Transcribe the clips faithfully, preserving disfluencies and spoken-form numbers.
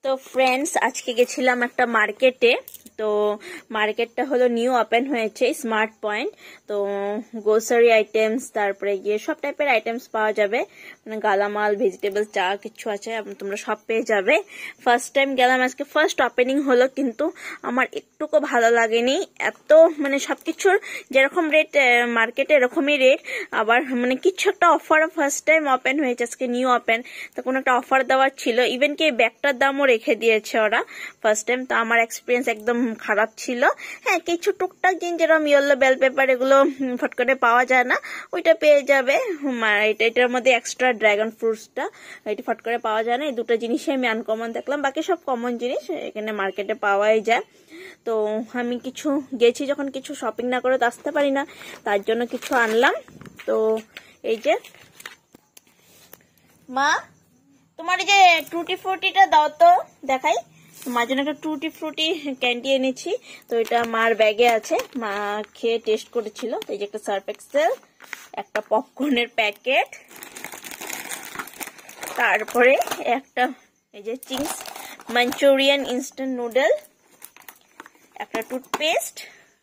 তো ফ্রেন্ডস আজকে গেছিলাম একটা মার্কেটে। তো মার্কেটটা হলো নিউ ওপেন হয়েছে, স্মার্ট পয়েন্ট। তো গ্রোসারি আইটেমস, তারপরে গিয়ে সব টাইপের আইটেমস পাওয়া যাবে, মানে গালামাল, ভেজিটেবল, চা কিছু আছে, তোমরা সব পেয়ে যাবে। ফার্স্ট টাইম গেলাম, আজকে ফার্স্ট ওপেনিং হলো, কিন্তু আমার একটুকু ভালো লাগেনি। এত মানে সবকিছুর যেরকম রেট মার্কেটে এরকমই রেট, আবার মানে কিছু একটা অফার ফার্স্ট টাইম ওপেন হয়েছে, আজকে নিউ ওপেন, তো কোনো একটা অফার দেওয়ার ছিল। ইভেন কি ব্যাগটার দামও রেখে দিয়েছে ওরা ফার্স্ট টাইম। তো আমার এক্সপিরিয়েন্স একদম খারাপ ছিল। হ্যাঁ, কিছু টুকটাক জিনিস যেরকম ইয়েলো বেল পেপার, এগুলো ফট করে পাওয়া যায় না, ওইটা পেয়ে যাবে। এটা এটার মধ্যে এক্সট্রা ড্রাগন ফ্রুটসটা এটা ফট করে পাওয়া যায় না। এই দুটো জিনিসই আমি আনকমন দেখলাম, বাকি সব কমন জিনিস এখানে মার্কেটে পাওয়াই যায়। তো আমি কিছু গেছি যখন, কিছু শপিং না করে তো আসতে পারি না, তার জন্য কিছু আনলাম। তো এই যে মা, তোমার এই যে টুটি ফ্রুটিটা দাও তো দেখাই। মার জন্য একটা টুটি ফ্রুটি ক্যান্ডি এনেছি, তো এটা মার ব্যাগে আছে, মা খেয়ে টেস্ট করেছিল। এই যে একটা সার্ফ এক্সেল, একটা পপকর্নের প্যাকেট, তারপরে একটা এই যে চিংস মাঞ্চুরিয়ান ইনস্ট্যান্ট নুডল, একটা টুথপেস্ট,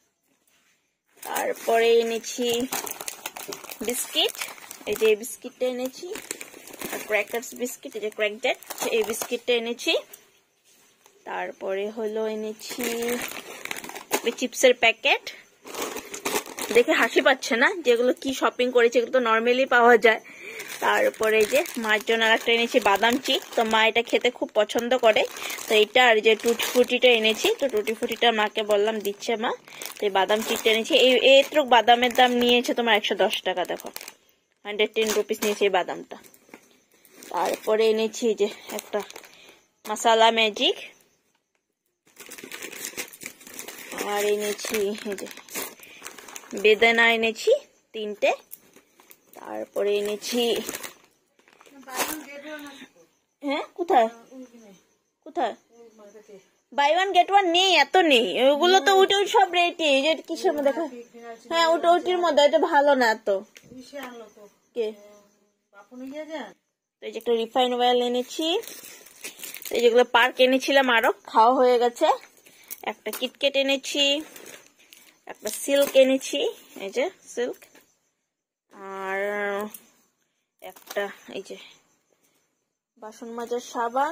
তারপরে এনেছি বিস্কিট, এই যে বিস্কিটটা এনেছি, আর ক্র্যাকারস বিস্কিট, এই যে ক্র্যাক জ্যাক, এই বিস্কিটটা এনেছি। তারপরে হলো এনেছি চিপসের প্যাকেট। দেখে হাসি পাচ্ছে না, যেগুলো কি শপিং করেছে, এগুলো তো নর্মালি পাওয়া যায়। তারপরে যে মার জন্য আর একটা এনেছি বাদাম চিট, তো মা এটা খেতে খুব পছন্দ করে, তো এটা আর যে টুটি ফুটিটা এনেছি, তো টুটি ফুটিটা মাকে বললাম দিচ্ছে মা, তো এই বাদাম চিটটা এনেছি। এই এটুক বাদামের দাম নিয়েছে তোমার একশো দশ টাকা, দেখো হান্ড্রেড টেন রুপিস নিয়েছে এই বাদামটা। তারপরে এনেছি যে একটা মশালা ম্যাজিক, আর এনেছি এই যে বেদানা এনেছি তিনটে। তারপরে এনেছি, হ্যাঁ কোথায় কোথায় বাই ওয়ান গেট ওয়ান নেই, এত নেই ওগুলো, তো ওইটা সব রেটে কিসের মধ্যে দেখা। হ্যাঁ ওটা ওটির মধ্যে, এটা ভালো না তো। কে এই যে একটা রিফাইন অয়েল এনেছি, এই যেগুলো পার্ক এনেছিলাম আরো খাওয়া হয়ে গেছে। একটা কিটকেট এনেছি, একটা সিল্ক এনেছি, এই যে সিল্ক, আর একটা এই যে বাসন মাজার সাবান,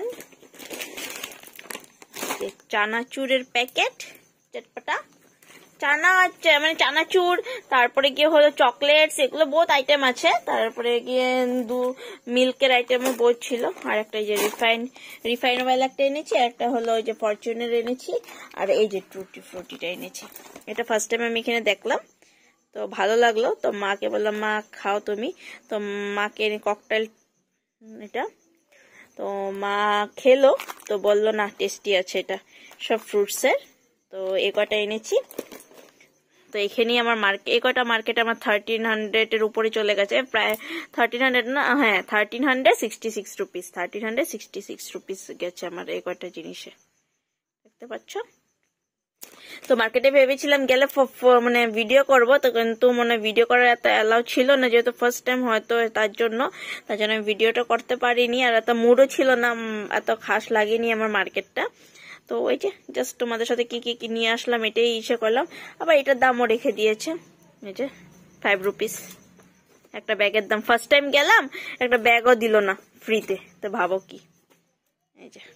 চানাচুরের প্যাকেট, চটপটা চানা মানে চানাচুর, তারপরে গিয়ে হলো চকলেটস, এগুলো বহুত আইটেম আছে। তারপরে গিয়ে দু মিল্কের আইটেমও বহুত ছিল, আর একটা এই যে রিফাইন রিফাইন অয়েল একটা এনেছি, একটা হলো ওই যে ফরচুনের এনেছি, আর এই যে টুটি ফ্রুটিটা এনেছি। এটা ফার্স্ট টাইম আমি এখানে দেখলাম, তো ভালো লাগলো, তো মাকে বললাম মা খাও তুমি, তো মাকে ককটেল এটা, তো মা খেলো, তো বললো না টেস্টি আছে, এটা সব ফ্রুটসের। তো এ কটা এনেছি। তো এখানেই আমার মার্কেট, এই কটা মার্কেট আমার থার্টিন হান্ড্রেড এর উপরে চলে গেছে, প্রায় থার্টিন হান্ড্রেড না, হ্যাঁ thirteen hundred sixty six rupees thirteen hundred sixty six rupees গেছে আমার এই কটা জিনিসে, দেখতে পাচ্ছ। তো মার্কেটে ভেবেছিলাম গেলে মানে ভিডিও করব, তো কিন্তু মানে ভিডিও করার এত অ্যালাউ ছিল না, যেহেতু ফার্স্ট টাইম হয়তো তার জন্য তার জন্য আমি ভিডিওটা করতে পারিনি, আর এত মুডও ছিল না, এত খাস লাগেনি আমার মার্কেটটা। তো ওই যে জাস্ট তোমাদের সাথে কি কি কি নিয়ে আসলাম এটাই ইসে করলাম। আবার এটার দামও রেখে দিয়েছে, এই যে ফাইভ রুপিস একটা ব্যাগের দাম। ফার্স্ট টাইম গেলাম, একটা ব্যাগও দিল না ফ্রিতে, তো ভাবো কি। এই যে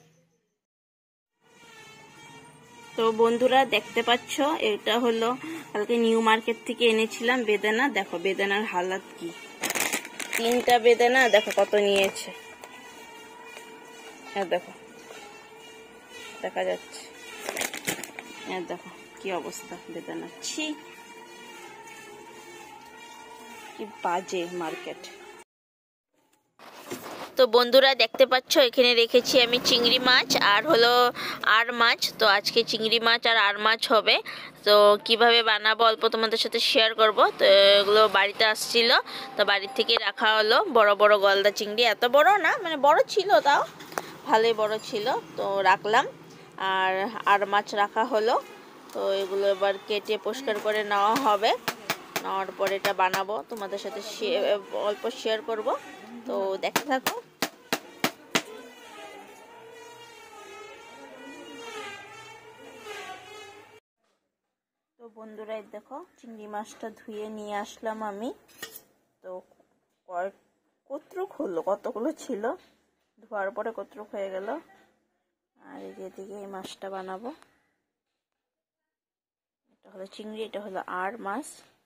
তো বন্ধুরা দেখতে পাচ্ছ, এটা হলো কালকে নিউ মার্কেট থেকে এনেছিলাম বেদানা। দেখো বেদানার হালাত কি, তিনটা বেদানা দেখো কত নিয়েছে, দেখো দেখা যাচ্ছে, দেখো কি অবস্থা বেদানা, ছি কি বাজে মার্কেট। তো বন্ধুরা দেখতে পাচ্ছ এখানে রেখেছি আমি চিংড়ি মাছ আর হলো আর মাছ। তো আজকে চিংড়ি মাছ আর আর মাছ হবে, তো কিভাবে বানাবো অল্প তোমাদের সাথে শেয়ার করব। তো এগুলো বাড়িতে আসছিল, তো বাড়ির থেকে রাখা হলো বড় বড় গলদা চিংড়ি, এত বড় না মানে বড় ছিল, তাও ভালোই বড় ছিল, তো রাখলাম। আর আর মাছ রাখা হলো, তো এগুলো এবার কেটে পরিষ্কার করে নেওয়া হবে, নেওয়ার পরে এটা বানাবো, তোমাদের সাথে অল্প শেয়ার করব, তো দেখতে থাকো। বন্ধুরা দেখো চিংড়ি মাছটা ধুয়ে নিয়ে আসলাম আমি। তো কতটুক হলো, কতগুলো ছিল, ধোয়ার পরে কতটুক হয়ে গেল। আর এই যে এদিকে এই মাছটা বানাবো। এটা হলো চিংড়ি, এটা হলো আর মাছ।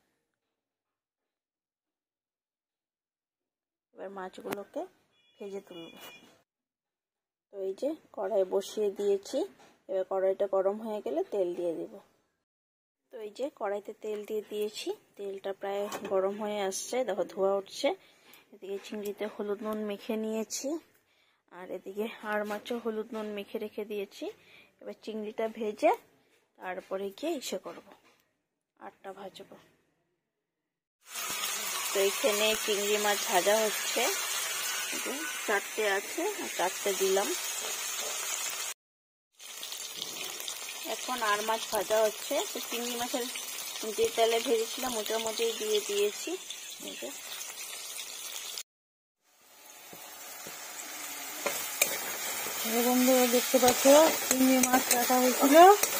এবার মাছগুলোকে ভেজে তুলব। তো এই যে কড়াই বসিয়ে দিয়েছি, এবার কড়াইটা গরম হয়ে গেলে তেল দিয়ে দিব। তো এই যে কড়াইতে তেল দিয়ে দিয়েছি, তেলটা প্রায় গরম হয়ে আসছে, দেখো ধোয়া উঠছে। এদিকে চিংড়িতে হলুদ নুন মেখে নিয়েছি, আর এদিকে আর মাছও হলুদ নুন মেখে রেখে দিয়েছি। এবার চিংড়িটা ভেজে তারপরে গিয়ে ইসে করবো, আটটা ভাজবো। তো এখানে চিংড়ি মাছ ভাজা হচ্ছে, চারটে আছে আর চারটে দিলাম। এখন আর মাছ ভাজা হচ্ছে। তো চিংড়ি মাছের যে তেলে ভেজেছিলাম ওটার মধ্যেই দিয়ে দিয়েছি। বন্ধুরা দেখতে পাচ্ছ চিংড়ি মাছ রাখা হয়েছিল,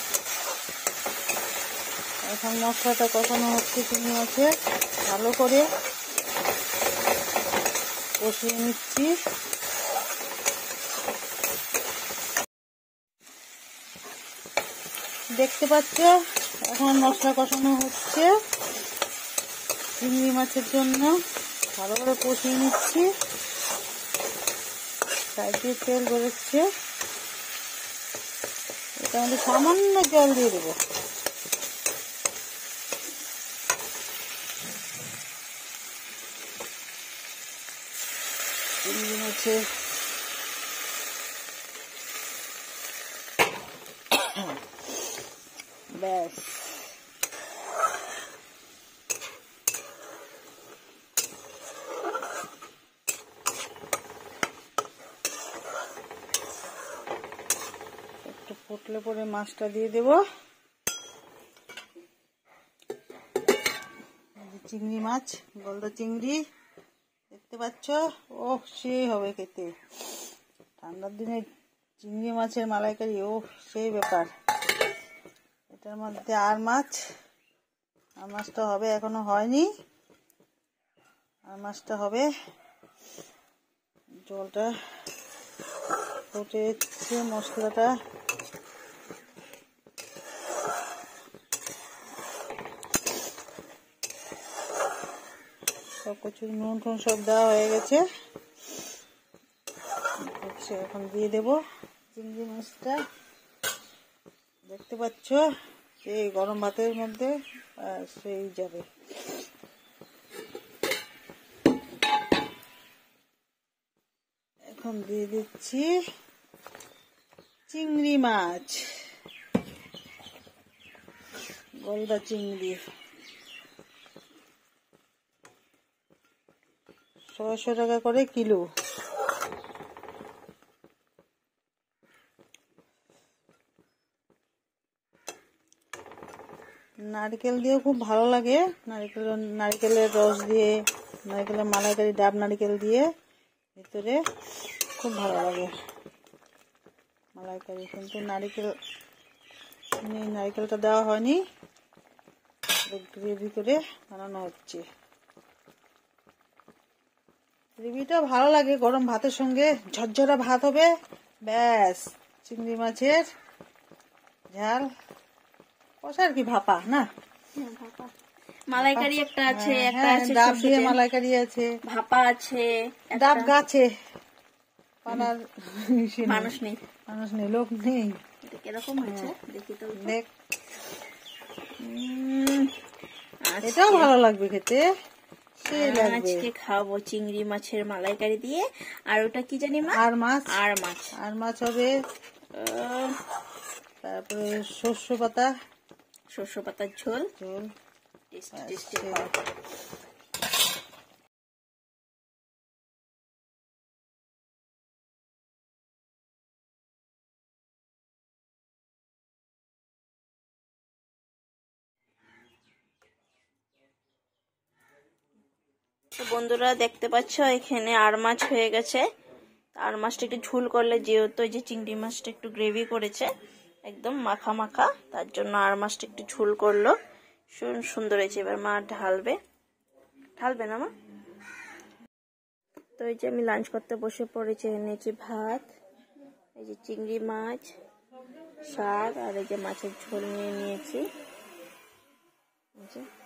এখন মশলাটা কষানো হচ্ছে। চিংড়ি মাছে ভালো করে কষিয়ে নিচ্ছি। দেখতে পাচ্ছ এখন মশলা কষানো হচ্ছে চিংড়ি মাছের জন্য, ভালো করে কষিয়ে নিচ্ছি। সাইড দিয়ে তেল বেরোচ্ছে, এটা আমাদের সামান্য জল দিয়ে দেবো। চিংড়ি মাছে ব্যাস একটু ফুটলে পরে মাছটা দিয়ে দেব। চিংড়ি মাছ, গলদা চিংড়ি দেখতে পাচ্ছ, ও সেই হবে খেতে। ঠান্ডার দিনে চিংড়ি মাছের মালাইকারি, ও সেই ব্যাপার। এটার মধ্যে আর মাছ, আর মাছটা হবে, এখনো হয়নি। আর মাছটা হবে, জলটা ফুটেছে, মশলাটা সব কিছু নুন টুন সব দেওয়া হয়ে গেছে। এখন দিয়ে দেব চিংড়ি মাছটা। দেখতে পাচ্ছ সেই গরম ভাতের মধ্যে সেই যাবে। এখন দিয়ে দিচ্ছি চিংড়ি মাছ, গলদা চিংড়ি ছয়শো টাকা করে কিলো। নারকেল দিয়েও খুব ভালো লাগে, নারকেল নারকেলের রস দিয়ে, নারকেলের মালাইকারি ডাব নারকেল দিয়ে ভিতরে খুব ভালো লাগে মালাইকারি। কিন্তু নারকেল নারকেলটা দেওয়া হয়নি, গ্রেভি করে বানানো হচ্ছে। গ্রেভিটা ভালো লাগে গরম ভাতের সঙ্গে, ঝরঝরা ভাত হবে, ব্যাস চিংড়ি মাছের ঝাল কষার কি ভাপা না, মালাইকারি একটা আছে, একটা আছে ডাব দিয়ে মালাইকারি আছে, ভাপা আছে, ডাব গাছে পানার মানুষ নেই, মানুষ নেই, লোক নেই। কিরকম হয়েছে দেখি তো, দেখ এটাও ভালো লাগবে খেতে। আজকে খাবো চিংড়ি মাছের মালাইকারি দিয়ে। আর ওটা কি জানি মা, আর মাছ, আর মাছ আর মাছ হবে। তারপরে শস্য পাতা, শস্য পাতার ঝোল ঝোল টেস্টি টেস্টি। তো বন্ধুরা দেখতে পাচ্ছ এখানে আর মাছ হয়ে গেছে। আর মাছটা একটু ঝোল করলে, যেহেতু এই যে চিংড়ি মাছটা একটু গ্রেভি করেছে, একদম মাখা মাখা, তার জন্য আর মাছটা একটু ঝোল করলো। সুন্দর হয়েছে। এবার মা ঢালবে, ঢালবে না মা? তো এই যে আমি লাঞ্চ করতে বসে পড়েছি। এনেছি ভাত, এই যে চিংড়ি মাছ, শাক, আর এই যে মাছের ঝোল নিয়ে নিয়েছি।